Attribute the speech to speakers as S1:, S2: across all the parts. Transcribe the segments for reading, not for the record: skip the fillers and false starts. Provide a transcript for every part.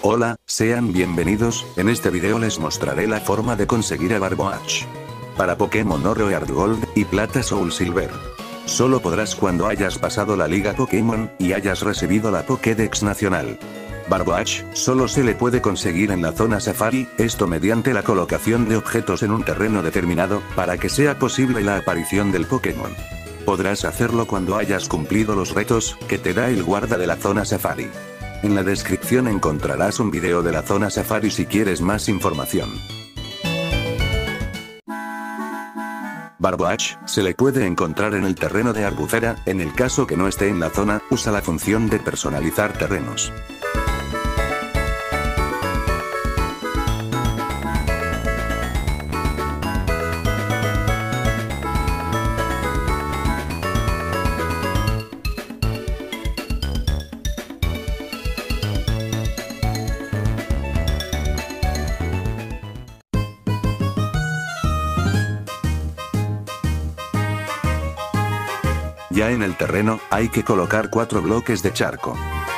S1: Hola, sean bienvenidos, en este video les mostraré la forma de conseguir a Barboach. Para Pokémon Oro Earth Gold y Plata Soul Silver. Solo podrás cuando hayas pasado la Liga Pokémon y hayas recibido la Pokédex Nacional. Barboach solo se le puede conseguir en la zona Safari, esto mediante la colocación de objetos en un terreno determinado, para que sea posible la aparición del Pokémon. Podrás hacerlo cuando hayas cumplido los retos que te da el guarda de la zona Safari. En la descripción encontrarás un video de la zona Safari si quieres más información. Barboach se le puede encontrar en el terreno de Arbufera, en el caso que no esté en la zona, usa la función de personalizar terrenos. Ya en el terreno, hay que colocar 4 bloques de charco.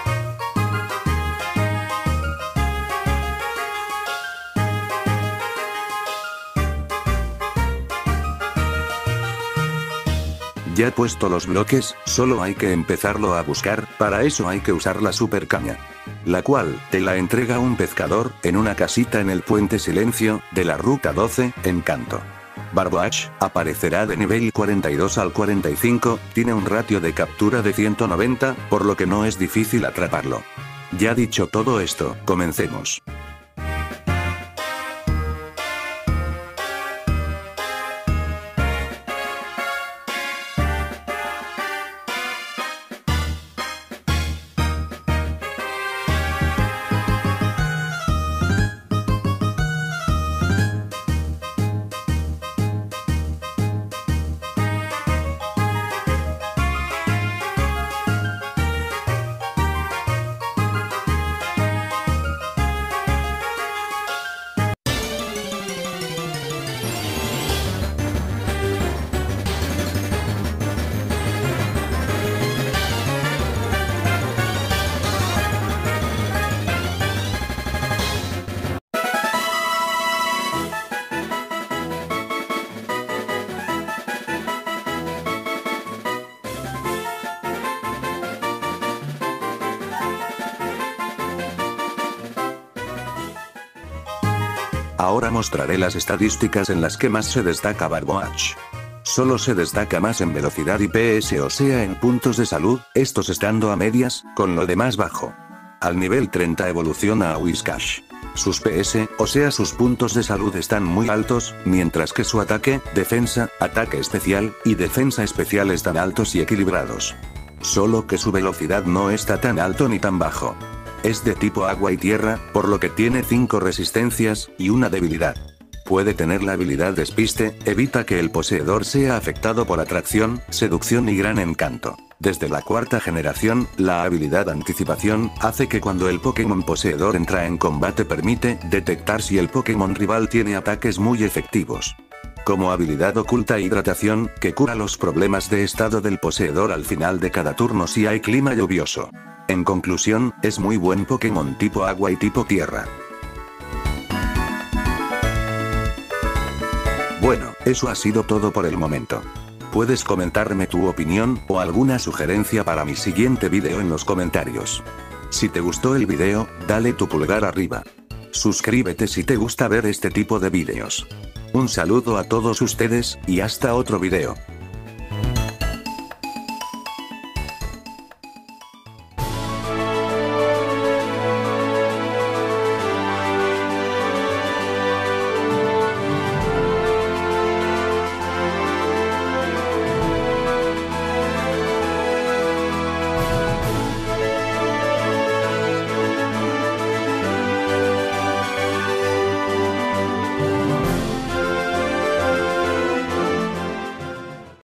S1: Ya puesto los bloques, solo hay que empezarlo a buscar, para eso hay que usar la super caña. La cual, te la entrega un pescador, en una casita en el Puente Silencio, de la Ruta 12, en Kanto. Barboach aparecerá de nivel 42 al 45, tiene un ratio de captura de 190, por lo que no es difícil atraparlo. Ya dicho todo esto, comencemos. Ahora mostraré las estadísticas en las que más se destaca Barboach. Solo se destaca más en velocidad y PS, o sea en puntos de salud, estos estando a medias, con lo demás bajo. Al nivel 30 evoluciona a Whiscash. Sus PS, o sea sus puntos de salud están muy altos, mientras que su ataque, defensa, ataque especial, y defensa especial están altos y equilibrados. Solo que su velocidad no está tan alto ni tan bajo. Es de tipo agua y tierra, por lo que tiene 5 resistencias, y una debilidad. Puede tener la habilidad Despiste, evita que el poseedor sea afectado por atracción, seducción y gran encanto. Desde la 4ª generación, la habilidad Anticipación, hace que cuando el Pokémon poseedor entra en combate permite detectar si el Pokémon rival tiene ataques muy efectivos. Como habilidad oculta Hidratación, que cura los problemas de estado del poseedor al final de cada turno si hay clima lluvioso. En conclusión, es muy buen Pokémon tipo agua y tipo tierra. Bueno, eso ha sido todo por el momento. Puedes comentarme tu opinión, o alguna sugerencia para mi siguiente video en los comentarios. Si te gustó el video, dale tu pulgar arriba. Suscríbete si te gusta ver este tipo de videos. Un saludo a todos ustedes, y hasta otro video.